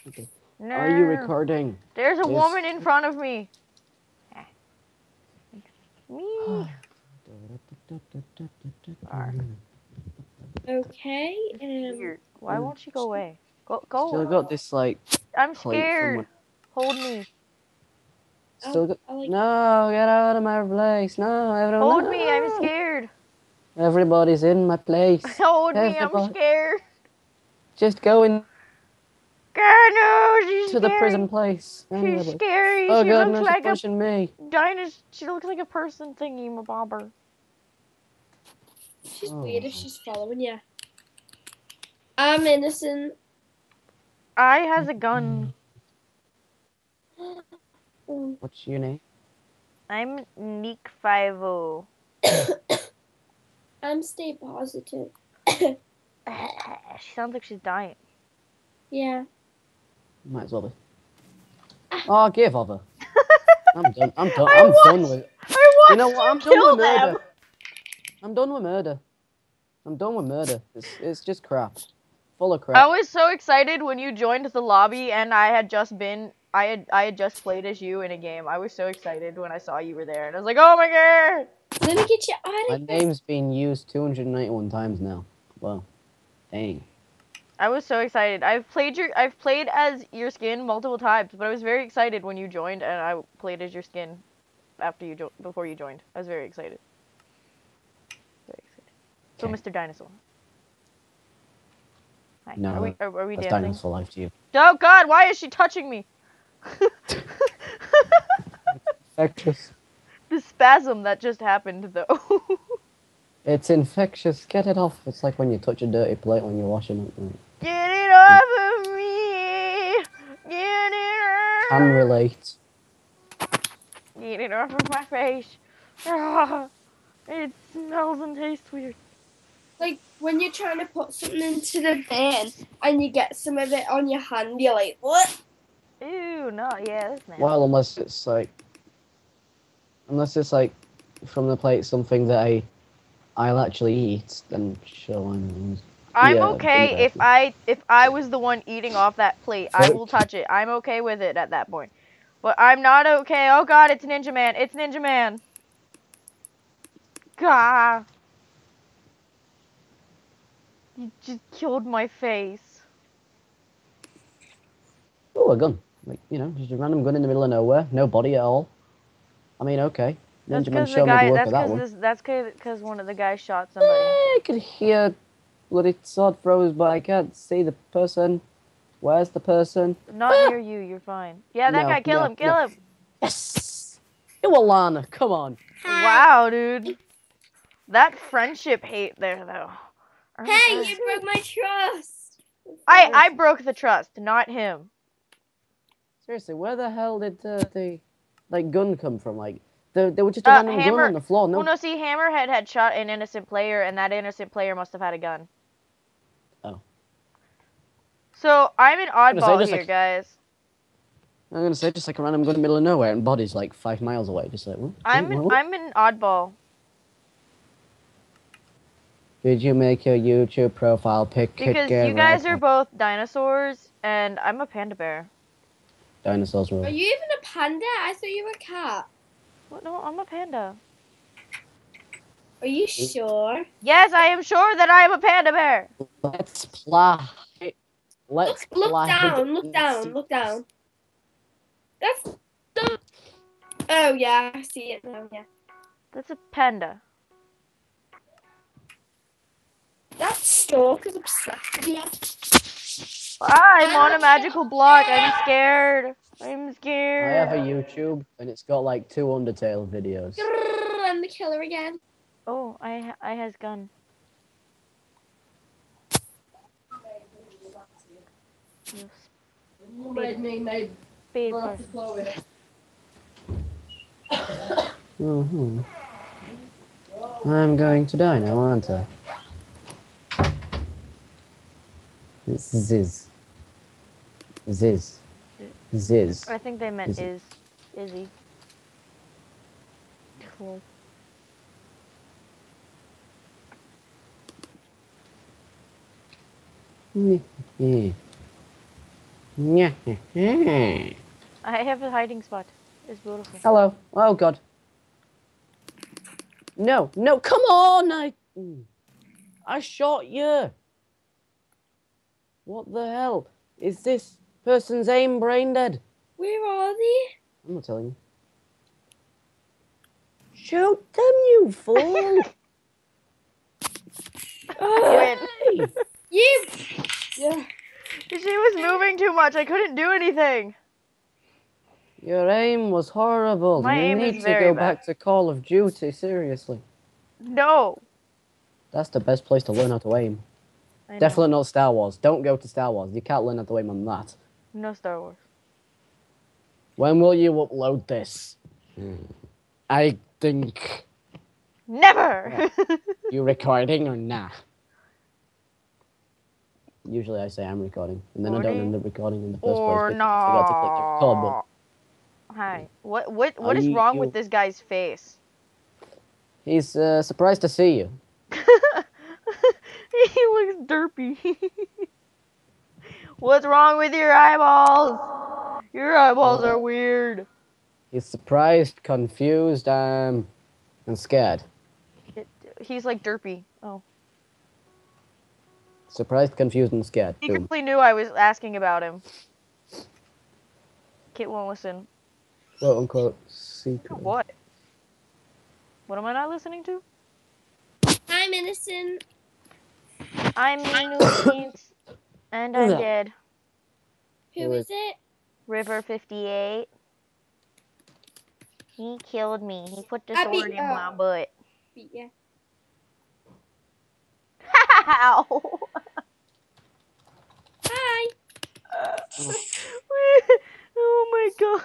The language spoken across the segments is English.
Okay. Are you No. recording? There's a Yes. woman in front of me. Me. Okay. Weird. Why won't she go away? Go. Still got this like I'm plate from scared. when. Hold me. Still got. I like. No, get out of my place. No, everyone. Hold me. I'm No. scared. Everybody's in my place. Hold me. I'm Everybody, scared. just go into God no, she's the scary. prison place. She's Anyway. scary. Oh She god, looks no, she's like a pushing me. dinosaur. She looks like a person thingy mabobber. She's Oh. weird if she's following you. I'm innocent. I has a gun. What's your name? I'm Neek50. I'm stay positive. She sounds like she's dying. Yeah. Might as well be. Oh, give over. I'm done. I'm done. I I'm watched, done with. I watched You know what? I'm done kill with murder. them. I'm done with murder. I'm done with murder. It's just crap. Full of I crap. was so excited when you joined the lobby and I had just just played as you in a game. I was so excited when I saw you were there and I was like, oh my god! Let me get you out My of here. name's been used 291 times now. Well, dang. I was so excited. I've played as your skin multiple times, but I was very excited when you joined and I played as your skin before you joined. I was very excited. Very excited. So, Okay. Mr. Dinosaur. Hi. No, Are we that's dancing? Dinosaur Life to you. Oh god, why is she touching me? Infectious. The spasm that just happened though. It's infectious. Get it off. It's like when you touch a dirty plate when you're washing it. Get it off of me! Get it Can off! relate. Get it off of my face! Ah, it smells and tastes weird. Like when you're trying to put something into the pan and you get some of it on your hand, you're like, what? Ew, no, yeah, that's nasty. Well, unless it's like from the plate something that I'll actually eat, then sure. I'm Yeah, okay been if I was the one eating off that plate. I will touch it. I'm okay with it at that point. But I'm not okay. Oh god, it's Ninja Man. It's Ninja Man. Gah. You just killed my face. Oh, a gun. Like, just a random gun in the middle of nowhere. No body at all. I mean, okay. That's Ninja Man because the showed me the guy. work of that one. That's because one of the guys shot somebody. I could hear bloody sword throws, but I can't see the person. Where's the person? Not near you. You're fine. Yeah, that guy. Kill No, him. no. Kill him. Yes! You Alana, come on. Wow, dude. That friendship hate there, though. Hey, you broke my trust. I broke the trust, not him. Seriously, where the hell did the like gun come from? Like, they were just a random gun on the floor. No. Well, no, see, Hammerhead had shot an innocent player, and that innocent player must have had a gun. Oh. So I'm an gonna say oddball just here, like- guys. I'm gonna say just like a random gun in the middle of nowhere and body's like 5 miles away. Just like, what? I'm an oddball. Did you make your YouTube profile pic? Because you guys are both dinosaurs, and I'm a panda bear. Dinosaurs rule. Are you even a panda? I thought you were a cat. What? No, I'm a panda. Are you sure? Yes, I am sure that I am a panda bear. Let's play. Let's Look play. down, look down, look down. That's the... Oh, yeah, I see it now, yeah. That's a panda. That stalk is obsessed with you. I'm on a magical block. I'm scared. I'm I scared. have a YouTube and it's got like 2 Undertale videos. I'm the killer again. Oh, I has gun. Speed person. I'm going to die now, aren't I? Ziz. Ziz. Ziz. I think they meant Izzy. Izzy. Cool. Yeah. Yeah. I have a hiding spot. It's beautiful. Hello. Oh God. No, no, come on! I shot you. What the hell? Is this person's aim brain dead? Where are they? I'm not telling you. Shoot them, you fool! Win. Hey! You. Yeah. She was moving too much. I couldn't do anything. Your aim was horrible. My You aim is need to very go bad. back to Call of Duty, seriously. No. That's the best place to learn how to aim. I know. Definitely not Star Wars. Don't go to Star Wars. You can't learn how to aim on that. No Star Wars. When will you upload this? I think... Never. You recording or nah? Usually I say I'm recording, and then I don't end up recording in the first place Or because I forgot to click the record button. no. Hi. What is wrong with this guy's face? He's surprised to see you. He looks derpy. What's wrong with your eyeballs? Your eyeballs are weird. He's surprised, confused, and scared. He's like derpy. Oh. Surprised, confused, and scared. He Boom. really knew I was asking about him. Kit won't listen. Quote unquote secret. What? What am I not listening to? I'm innocent. I'm innocent. And I'm dead. Who is it? River 58. He killed me. He put the I sword beat- in my butt. Yeah. Ow! Hi. Oh my god.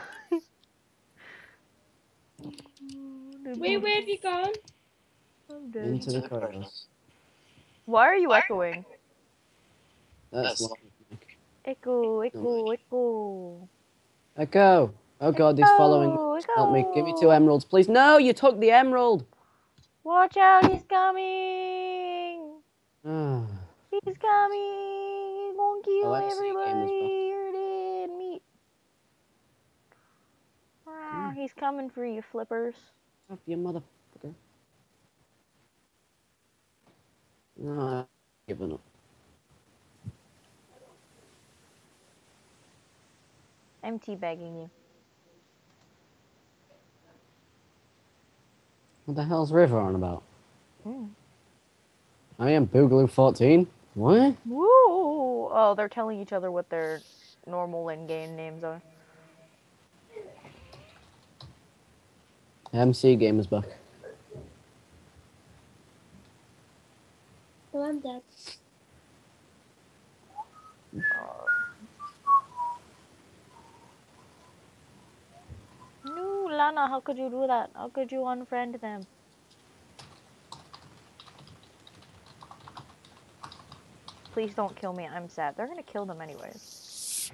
Where have you gone? I'm dead. Into the corridors. Why are you echoing? That's Echo, echo, echo. Echo. Oh god, he's following. Help me. Give me 2 emeralds, please. No, you took the emerald. Watch out, he's coming. Ah. He's coming. He's gonna kill MC everybody. You're dead meat. He's coming for you, flippers. Stop, you motherfucker. No, I'm giving up. I'm teabagging you. What the hell's River on about? I am Boogaloo 14. What? Woo! Oh, they're telling each other what their normal in-game names are. MC Gamer's back. Well, I'm dead. No, Lana, how could you do that? How could you unfriend them? Please don't kill me. I'm sad. They're gonna kill them anyways.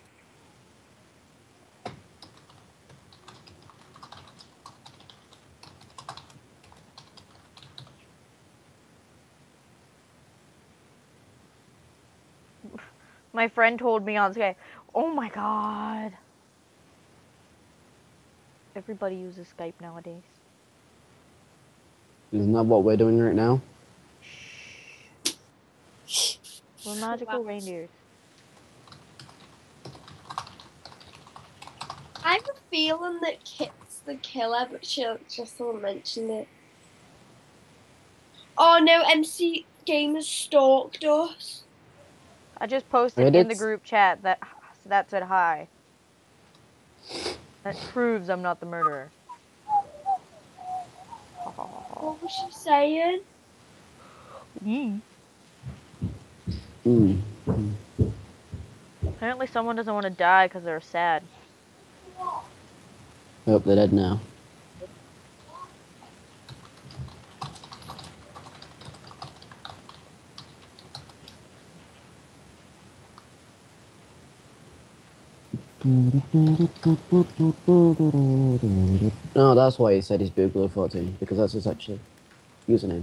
My friend told me on Skype, oh my god. Everybody uses Skype nowadays. Isn't that what we're doing right now? We're magical reindeers. I have a feeling that Kit's the killer, but she'll just won't mention it. Oh no, MC Gamers stalked us. I just posted in the Reddit? group chat that said hi. That proves I'm not the murderer. What was she saying? Apparently someone doesn't want to die because they're sad. I hope they're dead now. No, that's why he said he's Boogaloo 14, because that's his actual username.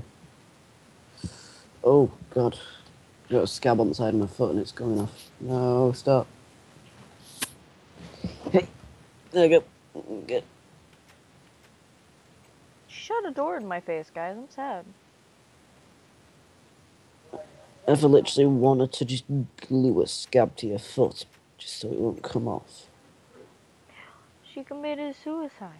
Oh, God. Got a scab on the side of my foot and it's going off. No, stop. There you go. Good. Shut a door in my face, guys. I'm sad. If I literally wanted to just glue a scab to your foot, just so it won't come off. She committed suicide.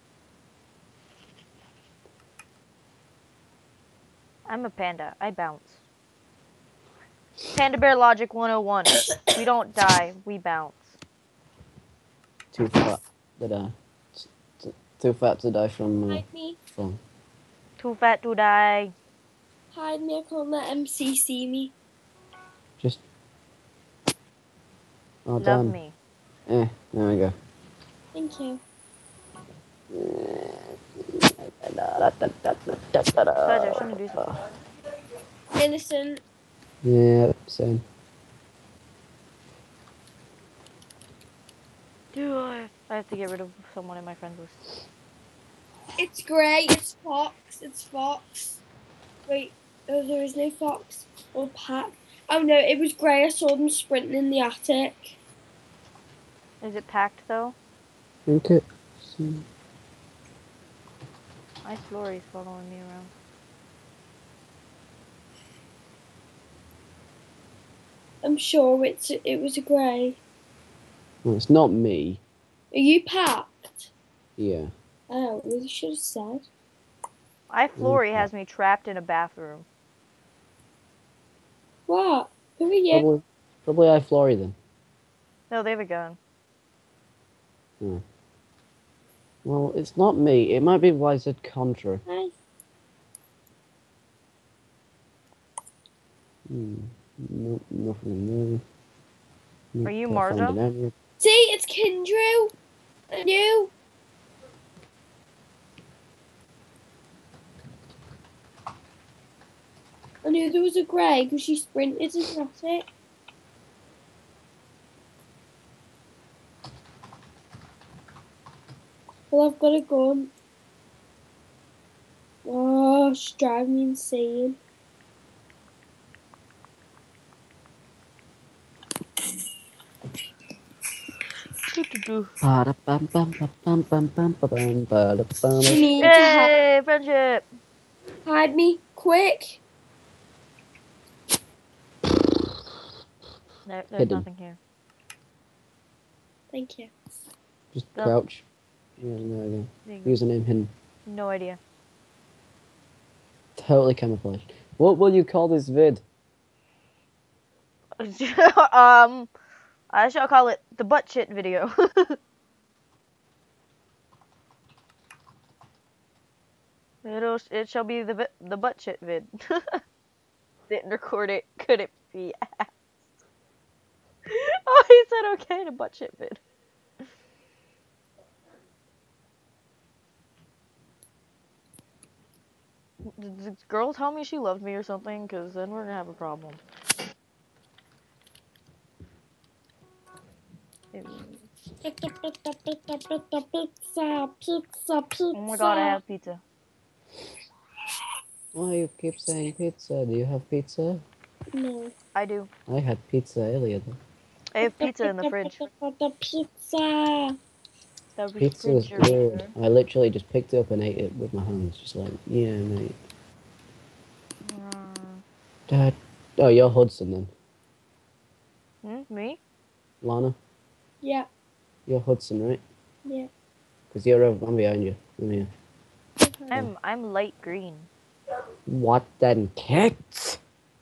I'm a panda. I bounce. Panda bear logic 101. We don't die, we bounce. Too fat to die. Too fat to die from. Hide me. From. Too fat to die. Hide me. I can't let MC see me. Just. Oh Love damn. me. There we go. Thank you. Guys, I shouldn't do something. Innocent. Yeah, same. Do I have to get rid of someone in my friends list. It's grey. It's Fox. It's Fox. Wait. Oh, there is no Fox or Pat. Oh no, it was grey. I saw them sprinting in the attic. Is it packed though? Okay. My Flory's following me around. I'm sure it was a grey. Well, it's not me. Are you packed? Yeah. Oh, well, you should have said. My Flory has me trapped in a bathroom. What? Who are you? Probably I Flory then. No, they have a gun. Oh. Well, it's not me. It might be Wizard Contra. Hi. No, nothing there. Are you Can't find Marja? an area. See, it's Kindrew. I knew. I knew there was a grey because she sprinted across it. Well, I've got a gun. Oh, she's driving me insane. You need to Yay, friendship! hide me quick. There's Hidden. nothing here. Thank you. Just Go. crouch. Yeah, there we go. There you go. Username hidden. No idea. Totally camouflaged. What will you call this vid? I shall call it the butt shit video. It shall be the butt shit vid. Didn't record it. Could it be ass? Oh, he said okay to butt shit vid. Did the girl tell me she loved me or something? Because then we're gonna have a problem. Oh my god, I have pizza. Why you keep saying pizza? Do you have pizza? No. I do. I had pizza earlier though. I have pizza in the fridge. Pizza. The Pizza was good. I literally just picked it up and ate it with my hands, just like, yeah, mate. Dad. Oh, you're Hudson then. Me? Lana? Yeah. You're Hudson, right? Yeah. Because I'm behind you. Come here. I'm light green. What then, kids?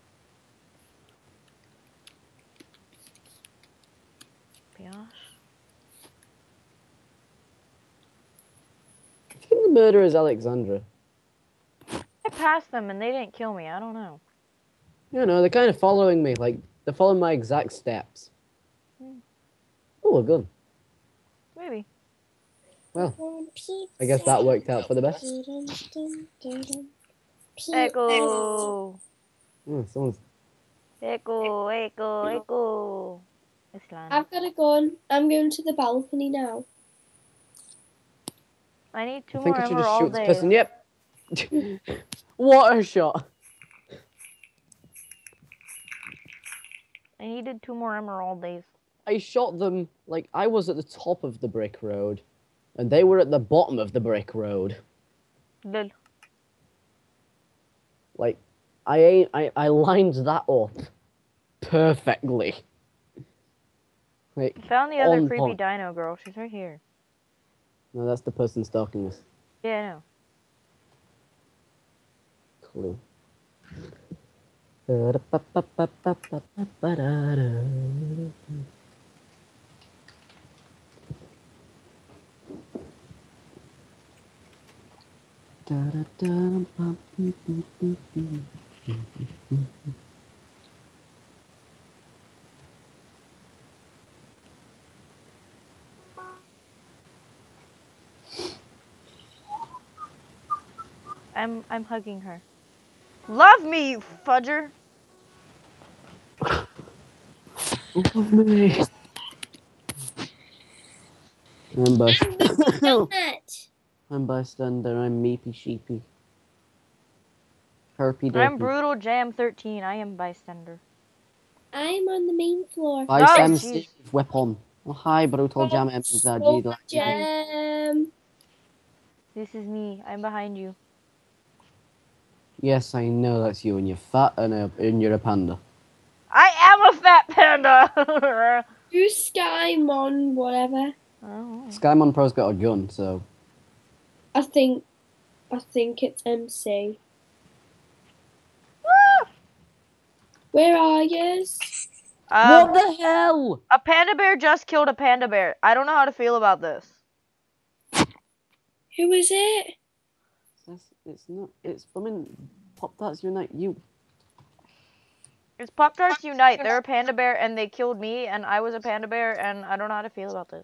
Gosh. I think the murderer is Alexandra. I passed them and they didn't kill me. I don't know. You know, they're kind of following me. Like, they're following my exact steps. Oh, good. Maybe. Well, I guess that worked out for the best. Echo. Someone's... Echo. It's Lana. I've got a gun. I'm going to the balcony now. I need I two think more I should just shoot emerald this days. person. Yep. What a shot. I needed 2 more emerald days. I shot them like I was at the top of the brick road, and they were at the bottom of the brick road. Lol. Like, I lined that up perfectly. Like, Found the other on creepy point. dino girl. She's right here. No, that's the person stalking us. Yeah, I know. Clue. I'm hugging her. Love me, you fudger. Love me. I'm Donut. I'm bystander. I'm meepy sheepy. Herpy I'm derpy. brutal jam 13. I am bystander. I'm on the main floor. Oh, Bystander jeez. weapon. Oh, hi, brutal jam Oh, MZG. jam. This is me. I'm behind you. Yes, I know that's you, and you're fat, and you're a panda. I am a fat panda. Who's Skymon, whatever? Oh. Skymon Pro's got a gun, so I think it's MC. Where are yous? what the hell? A panda bear just killed a panda bear. I don't know how to feel about this. Who is it? It's not. It's Pop Tarts Unite. You. It's Pop Tarts Unite. They're a panda bear and they killed me and I was a panda bear and I don't know how to feel about this.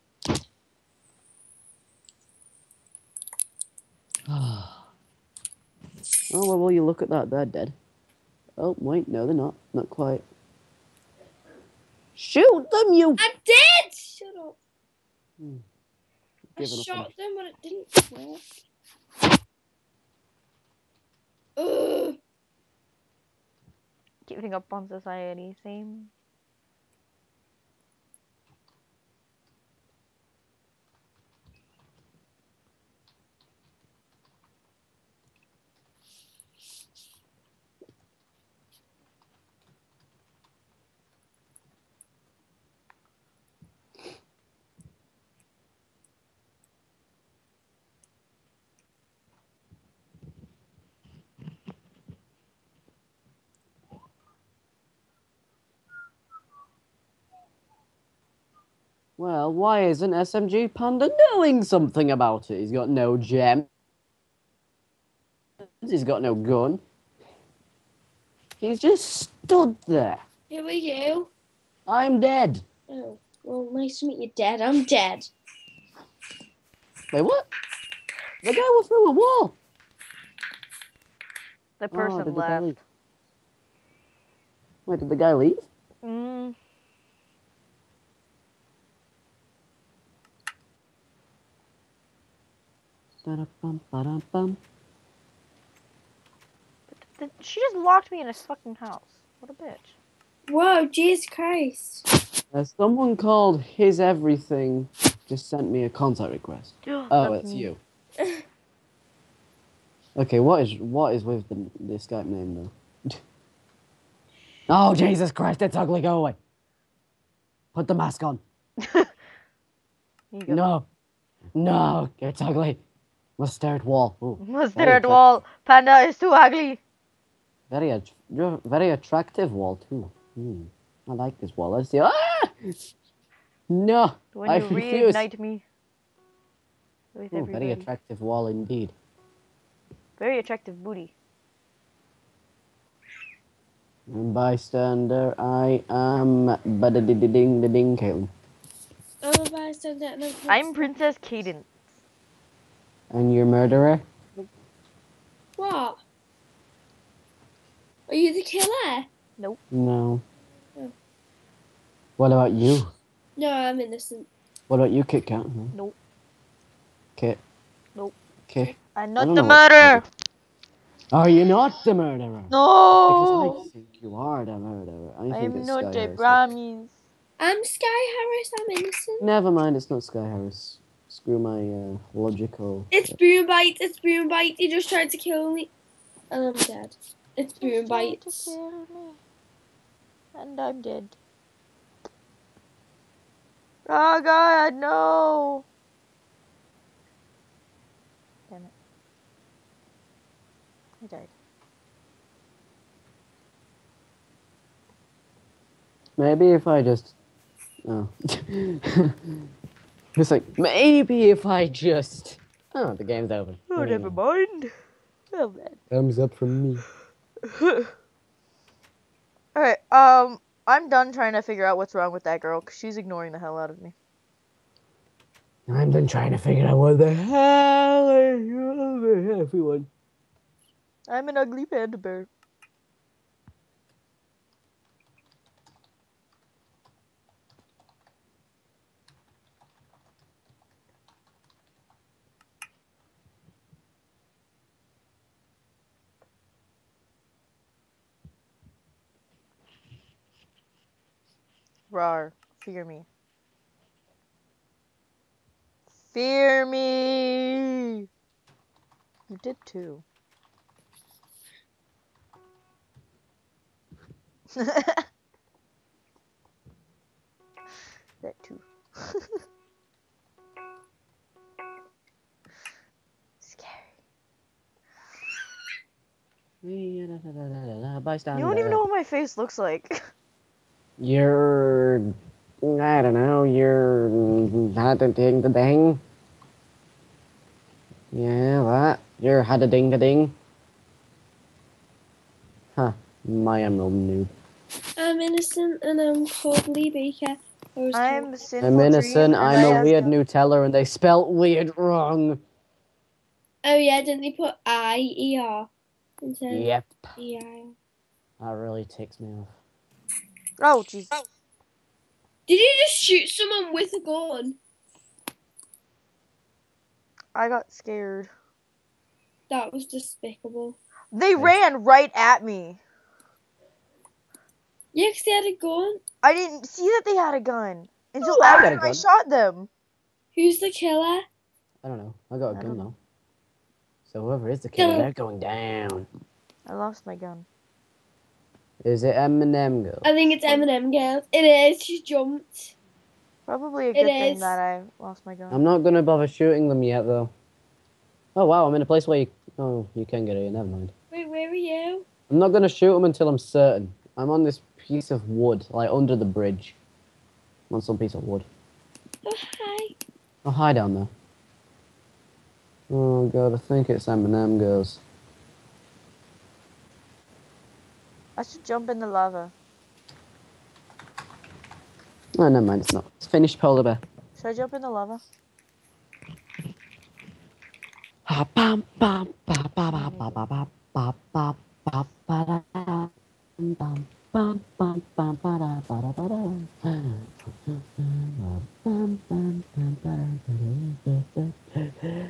Oh, well, will you look at that? They're dead. Oh, wait, no, they're not. Not quite. Shoot them, you! I'm dead! Shut up. I Giving up shot on- them, but it didn't work. Ugh. Giving up on society. Same. Well, why isn't SMG Panda doing something about it? He's got no gem. He's got no gun. He's just stood there. Who are you? I'm dead. Oh, well, nice to meet you, dead. I'm dead. Wait, what? The guy was through a wall. The Oh, person did the guy leave? left. Wait, did the guy leave? Mm. Da-da-bum. She just locked me in a fucking house. What a bitch. Whoa, Jesus Christ. Someone called His Everything just sent me a contact request. Oh, That's it's me. you. Okay, what is with the Skype name though? Oh, Jesus Christ, it's ugly. Go away. Put the mask on. Here you go. No, no, it's ugly. Must stare at wall. Ooh, Must very stare at wall. Panda is too ugly. You're very attractive wall too. I like this wall. Let's see. Ah! No, When I you refuse. reignite me. With Ooh, everybody. very attractive wall indeed. Very attractive booty. And bystander, I am ba-da-ding-ding, Caitlin. I'm a bystander and I'm Princess Cadence. And you're murderer? What? Are you the killer? Nope. No. Oh. What about you? No, I'm innocent. What about you, Kit Kat? No. Nope. Kit. Nope. Kit. I'm I not don't the know what to murderer. Are you not the murderer? No. Because I think you are the murderer. I think I'm it's not, I Skyhurst. promise. I'm Sky Harris. I'm innocent. Never mind, it's not Sky Harris. Screw my logical. It's Boom Bite. It's Boom Bite. He just tried to kill me, and I'm dead. It's Boom Tried to Bites. kill me, and I'm dead. Oh God, no! Damn it! I died. Maybe if I just. Oh. It's like, maybe if I just. Oh, the game's over. Oh, There you never go. mind. Oh man. Thumbs up from me. Alright, I'm done trying to figure out what's wrong with that girl, because she's ignoring the hell out of me. I'm done trying to figure out what the hell is wrong with everyone. I'm an ugly panda bear. Rar, fear me. Fear me! You did too. That too. Scary. Bystander. You don't even know what my face looks like. You're. I don't know. You're. Had a ding the ding. Yeah, that. You're had a ding the ding. Huh. My emerald noob. I'm innocent, and I'm called Lee Baker. I'm sinful I'm innocent. tree, and I'm I a have weird the... Nutella, and they spelt weird wrong. Oh yeah, didn't they put I-E-R instead Yep. of E-I-R? That really ticks me off. Oh, jeez. Did you just shoot someone with a gun? I got scared. That was despicable. They ran right at me. Yeah, 'cause they had a gun. I didn't see that they had a gun until I got a after I gun. shot them. Who's the killer? I don't know. I got a I gun don't though. know. So whoever is the killer, Go. they're going down. I lost my gun. Is it Eminem girl? I think it's Eminem girl. It is. She jumped. Probably a It good thing is. that I lost my gun. I'm not gonna bother shooting them yet though. Oh wow, I'm in a place where you... Oh, you can get it. Never mind. Wait, where are you? I'm not gonna shoot them until I'm certain. I'm on this piece of wood, like under the bridge. I'm on some piece of wood. Oh, hi. Oh, hi down there. Oh god, I think it's Eminem girls. I should jump in the lava. Oh, never mind, it's not. It's finished polar bear. Should I jump in the lava? Ha bam bam ba ba ba ba ba ba ba ba ba ba da bam bam bam bam bam ba da ba da ba da bam bam bam bam ba da ba da.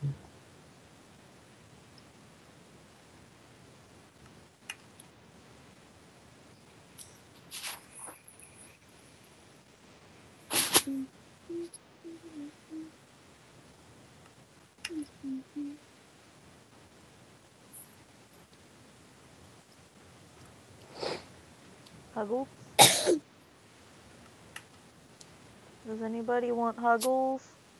Huggles? Does anybody want Huggles?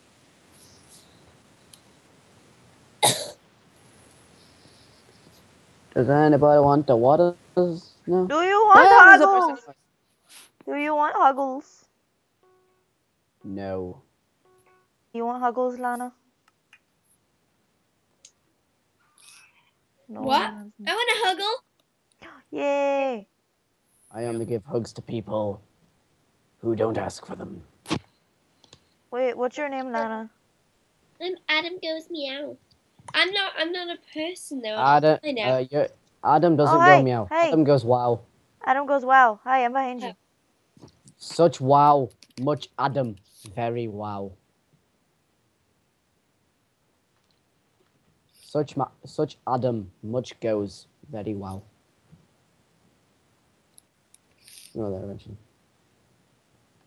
Does anybody want the waters? No. Do you want There's a person. Huggles? Do you want Huggles? No. You want Huggles, Lana? No. What? I want a huggle. Yay! I only give hugs to people who don't ask for them. Wait, what's your name, Lana? Adam goes meow. I'm not a person though. Adam, I know. Adam doesn't Oh, go hey, meow. hey. Adam goes wow. Adam goes, wow. Hi, I'm behind you. Such wow. Much Adam. Very wow. Such Adam. Much goes. Very wow. Oh, there eventually.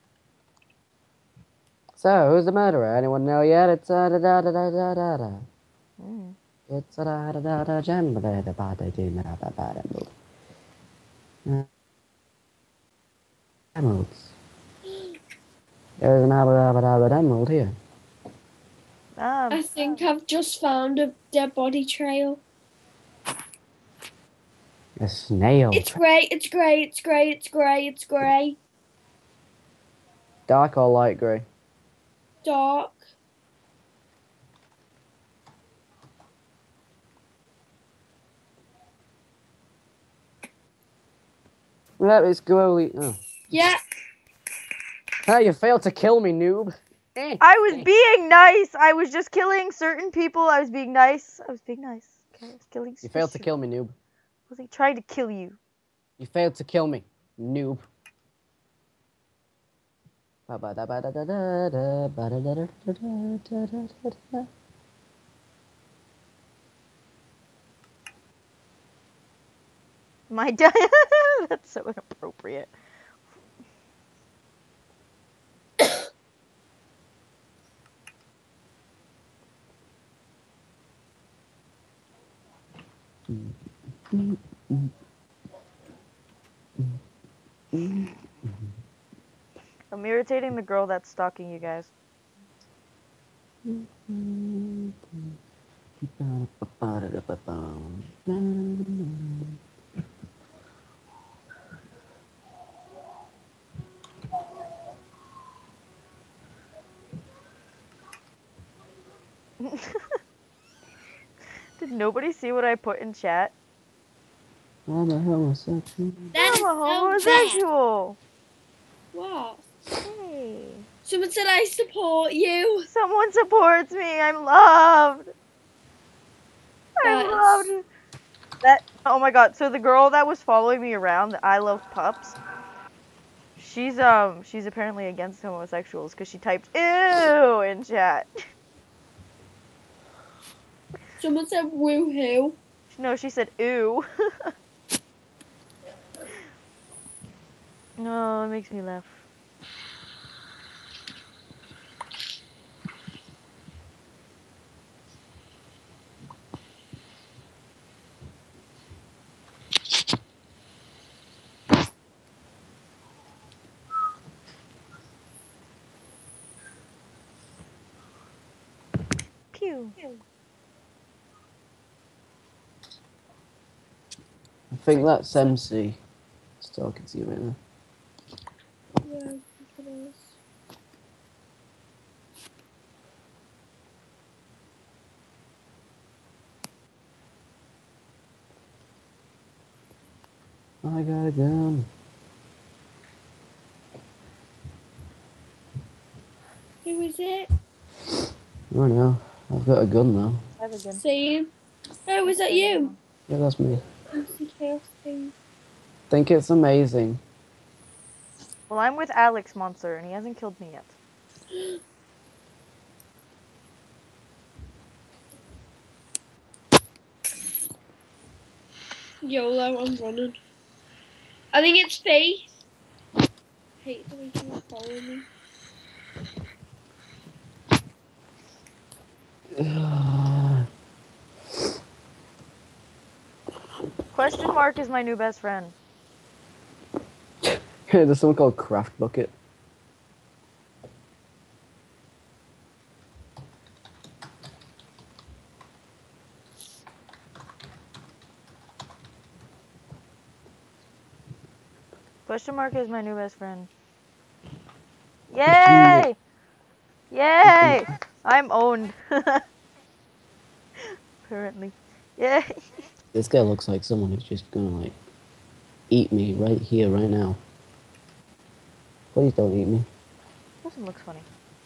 So, who's the murderer? Anyone know yet? It's da da da da da da da. Mm. It's da da da da da jam da da da da da da da da da. Emeralds. There's an emerald here. I think I've just found a dead body trail. A snail. It's grey, it's grey, it's grey, it's grey, it's grey. Dark or light grey? Dark. That is glowly. Oh. Yeah. Ah, you failed to kill me, noob. I was being nice. I was just killing certain people. I was being nice. I was being nice. Okay, I was killing. You failed to kill me, noob. I wasn't trying to kill you. You failed to kill me, noob. My dad. That's so inappropriate. I'm irritating the girl that's stalking you guys. Did nobody see what I put in chat? I'm a homosexual. That I'm is a so bad. homosexual. What? Hey. Someone said I support you. Someone supports me. I'm loved. I'm That's loved. That. Oh my god. So the girl that was following me around, that I love pups. She's apparently against homosexuals because she typed ew in chat. someone said woohoo. No, she said ew. No, it makes me laugh. Pew. I think that's MC. It's talking to you right now. Yeah, I think it is. I got a gun. Who is it? I don't know. I've got a gun now. I have a gun. Same. Oh, was that you? Yeah, that's me. MC Chaos thing. Think it's amazing. Well, I'm with Alex Monster, and he hasn't killed me yet. YOLO, I'm running. I think it's Faith. Hate the way she was following me. Question mark is my new best friend. There's someone called Craft Bucket. Question mark is my new best friend. Yay! Yay! I'm owned. Apparently. Yay! This guy looks like someone who's just gonna like eat me right here, right now. Please don't eat me. Person looks funny.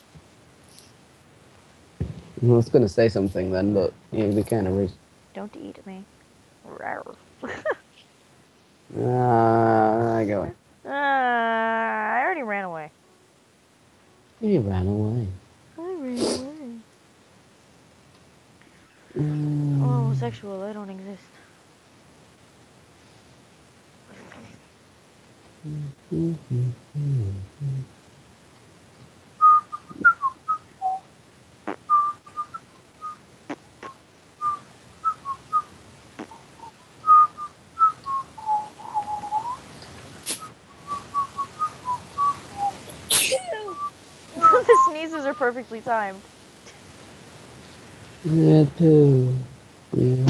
I was gonna say something then, but it'd be kind of rude. Don't eat me. Rawr. I go away. I already ran away. He ran away. I ran away. I'm homosexual. I don't exist. sneezes are perfectly timed. Yeah, too. Yeah.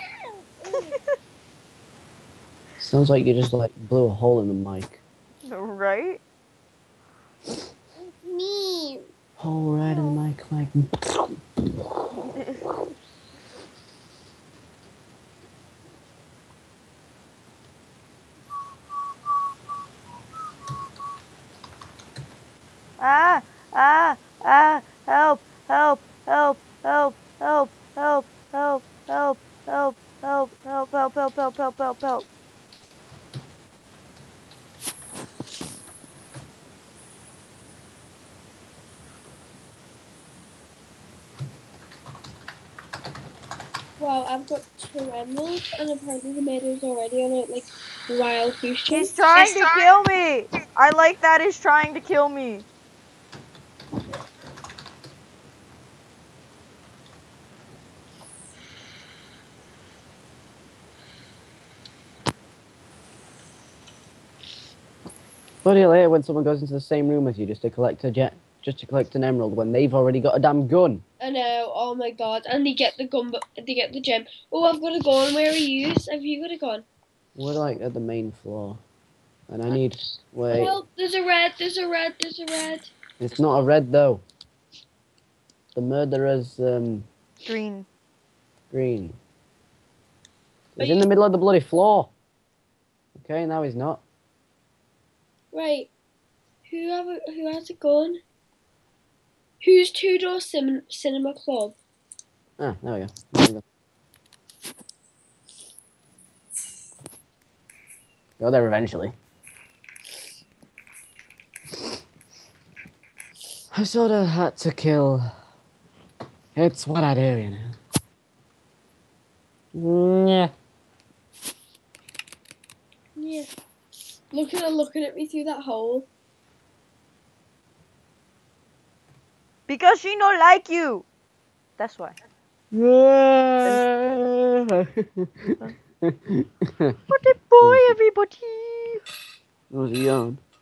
Sounds like you just like blew a hole in the mic. Right? Me. Hole right in the mic, like. Ah, ah, ah, help, help, help, help, help, help, help, help, help, help, help, help, help, help, help, help, help. Wow, I've got 2 emeralds, and apparently the maiden's already on it, like, wild goose He's chase. trying to kill me. I like that he's trying to kill me. Bloody later when someone goes into the same room as you just to collect just to collect an emerald when they've already got a damn gun. I know, oh my god, and they get the gun, but they get the gem. Oh, I've got a gun, where are you? Have you got a gun? We're like at the main floor. And I need wait. Help, there's a red, there's a red, there's a red. It's not a red though. The murderer's Green. green. He's Are in you- the middle of the bloody floor. Okay, now he's not. Right, who has a gun? Who's Two-Door Cinema Club? Ah, there we go. There we go. Go there eventually. I sort of had to kill. It's what I do, you know. Yeah. Yeah. Look at her looking at me through that hole. Because she no like you. That's why. What a boy, everybody. That was a yawn.